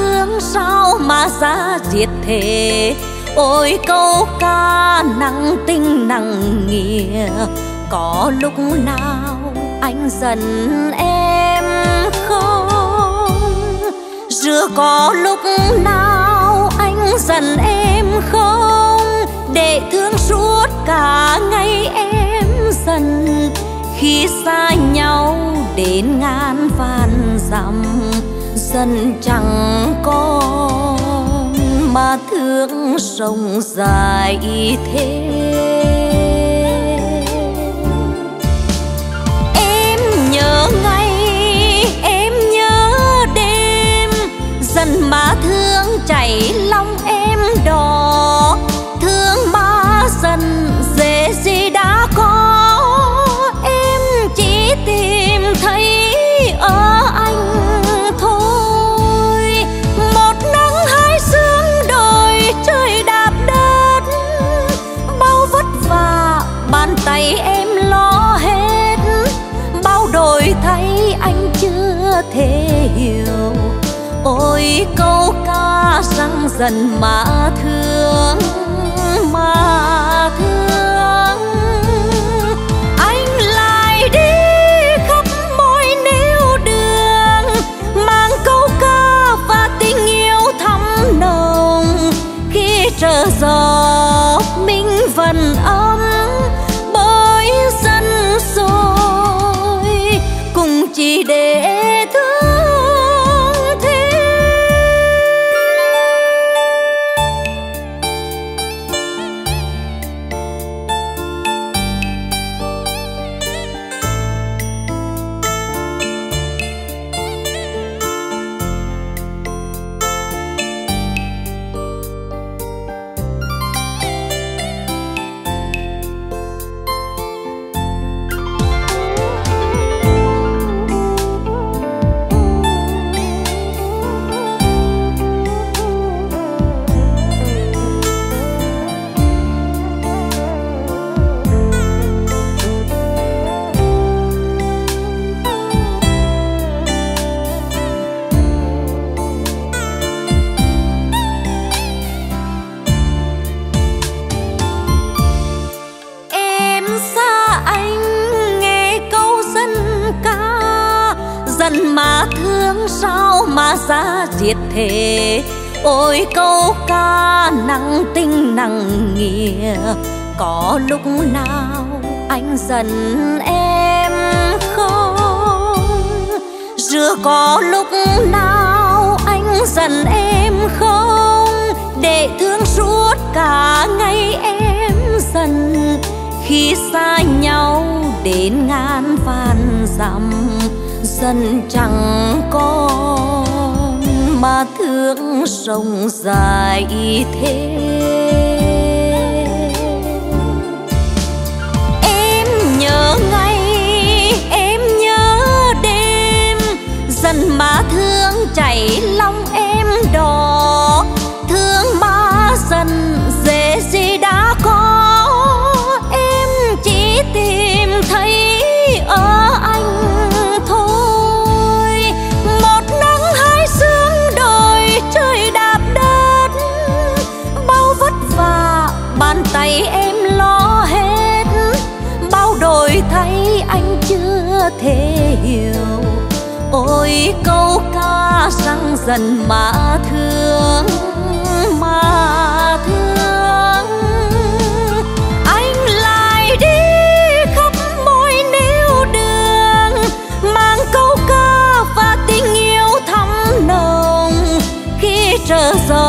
thương sao mà ra diệt thế. Ôi câu ca nặng tình nặng nghĩa, có lúc nào anh giận em không? Rồi có lúc nào anh giận em không? Để thương suốt cả ngày em dần, khi xa nhau đến ngàn vạn dặm, dần chẳng còn mà thương sông dài thế. Em nhớ ngày, em nhớ đêm, dần mà thương chảy lòng em đỏ. Thương mà dần dễ gì đã có, em chỉ tìm thấy ở anh thôi. Một nắng hai sương đồi trời đạp đất, bao vất vả bàn tay em lo hết. Bao đổi thay anh chưa thể hiểu, ôi câu ca răng dần mà thương, mà thương. Anh lại đi khắp mọi nẻo đường, mang câu ca và tình yêu thắm nồng. Khi trở gió mình vẫn ấm, bởi dân rồi cùng chỉ để thương. Mà thương sao mà ra diệt thế. Ôi câu ca nặng tình nặng nghĩa, có lúc nào anh giận em không? Rồi có lúc nào anh giận em không? Để thương suốt cả ngày em dần, khi xa nhau đến ngàn vạn dặm, dần chẳng còn mà thương sông dài thế. Em nhớ ngày, em nhớ đêm, dần mà thương chảy lòng em đỏ. Thương mà dần dễ gì đã có, em chỉ tìm thấy ở anh thôi. Một nắng hai sương đồi trời đạp đất, bao vất vả bàn tay em lo hết. Bao đổi thay anh chưa thể hiểu, ôi câu ca răng dần mà thương, mà thương. Anh lại đi khắp mọi nẻo đường, mang câu ca và tình yêu thắm nồng. Khi trở gió